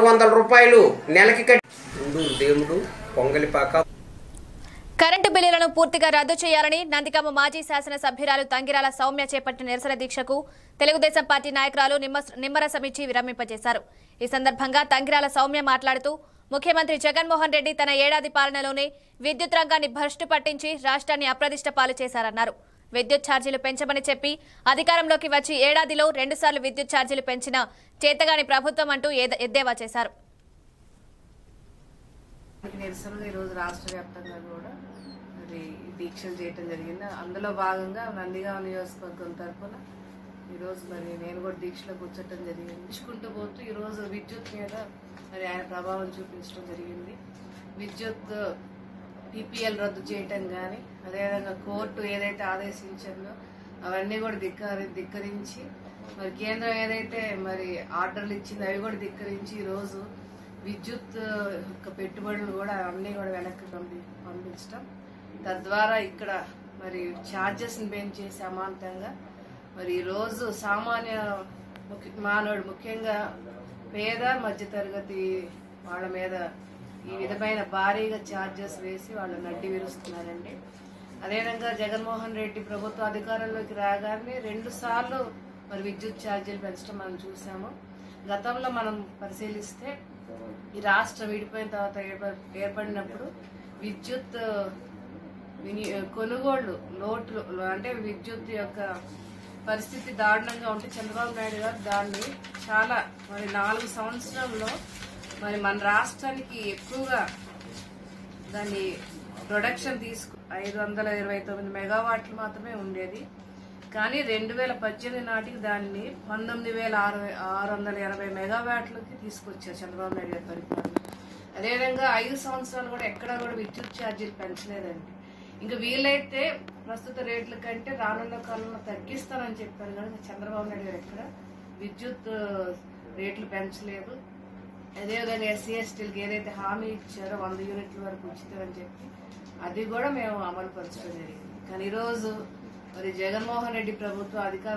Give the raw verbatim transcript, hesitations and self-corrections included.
వందల రూపాయలు నెలకి కట్టి దేవుడు పొంగలిపాక. కరెంటు బిల్లులను పూర్తిగా రద్దు చేయాలని నందిగామ మాజీ శాసన సభ్యురాలు తంగిరాల సౌమ్య చేపట్టిన నిరసన దీక్షకు తెలుగుదేశం పార్టీ నాయకురాలు నిమ్మరసం ఇచ్చి విరమింపజేశారు. ఈ సందర్భంగా తంగిరాల సౌమ్య మాట్లాడుతూ ముఖ్యమంత్రి జగన్మోహన్ రెడ్డి తన ఏడాది పాలనలోనే విద్యుత్ రంగాన్ని భ్రష్టు పట్టించి రాష్ట్రాన్ని అప్రదిష్ట పాలు చేశారన్నారు. విద్యుత్ ఛార్జీలు పెంచమని చెప్పి అధికారంలోకి వచ్చి ఏడాదిలో రెండుసార్లు విద్యుత్ ఛార్జీలు పెంచిన చేతగాని ప్రభుత్వం అంటూ ఎద్దేవా చేశారు. నిరసనగా ఈరోజు రాష్ట్ర వ్యాప్తంగా కూడా మరి దీక్షలు చేయటం జరిగింది. అందులో భాగంగా నందిగామ నియోజకవర్గం తరఫున ఈరోజు మరి నేను కూడా దీక్షలో కూర్చోటం జరిగింది. ఇచ్చుకుంటూ పోతూ ఈరోజు విద్యుత్ మీద మరి ఆయన ప్రభావం చూపించడం జరిగింది. విద్యుత్ పీపీఎల్ రద్దు చేయటం కానీ, అదేవిధంగా కోర్టు ఏదైతే ఆదేశించిందో అవన్నీ కూడా ధిక్కరి ధిక్కరించి మరి కేంద్రం ఏదైతే మరి ఆర్డర్లు ఇచ్చిందో అవి కూడా ధిక్కరించి ఈరోజు విద్యుత్ యొక్క పెట్టుబడులు కూడా అన్నీ కూడా వెనక్కి పంపి పంపించడం తద్వారా ఇక్కడ మరి ఛార్జెస్ని పెంచేసి అమాంతంగా మరి ఈరోజు సామాన్య మానవుడు ముఖ్యంగా పేద మధ్యతరగతి వాళ్ళ మీద ఈ విధమైన భారీగా ఛార్జెస్ వేసి వాళ్ళు నడ్డి విరుస్తున్నారండి. అదేవిధంగా జగన్మోహన్ రెడ్డి ప్రభుత్వ అధికారంలోకి రాగానే రెండు సార్లు మరి విద్యుత్ ఛార్జీలు పెంచడం మనం చూసాము. గతంలో మనం పరిశీలిస్తే ఈ రాష్ట్రం విడిపోయిన తర్వాత ఏర్పడినప్పుడు విద్యుత్ కొనుగోళ్లు లోట్లు అంటే విద్యుత్ యొక్క పరిస్థితి దారుణంగా ఉంటే చంద్రబాబు నాయుడు గారు దాన్ని చాలా మరి నాలుగు సంవత్సరంలో మరి మన రాష్ట్రానికి ఎక్కువగా దాన్ని ప్రొడక్షన్ తీసుకు ఐదు వందల ఇరవై తొమ్మిది మెగావాట్లు మాత్రమే ఉండేది. కానీ రెండు వేల పద్దెనిమిది నాటికి దాన్ని పంతొమ్మిది వేల ఆరు ఆరు వందల ఎనభై మెగావాట్లకి తీసుకొచ్చారు చంద్రబాబు నాయుడు గారి పరిపాలన. అదేవిధంగా ఐదు సంవత్సరాలు కూడా ఎక్కడా కూడా విద్యుత్ ఛార్జీలు పెంచలేదండి. ఇంకా వీలైతే ప్రస్తుత రేట్ల కంటే రానున్న కాలంలో తగ్గిస్తానని చెప్పారు కానీ చంద్రబాబు నాయుడు గారు ఎక్కడ విద్యుత్ రేట్లు పెంచలేదు. అదేవిధంగా ఎస్సీ ఎస్టీలకు ఏదైతే హామీ ఇచ్చారో వంద యూనిట్ల వరకు ఉచితమని చెప్పి అది కూడా మేము అమలు పరచడం జరిగింది. కానీ ఈరోజు మరి జగన్మోహన్ రెడ్డి ప్రభుత్వం అధికారం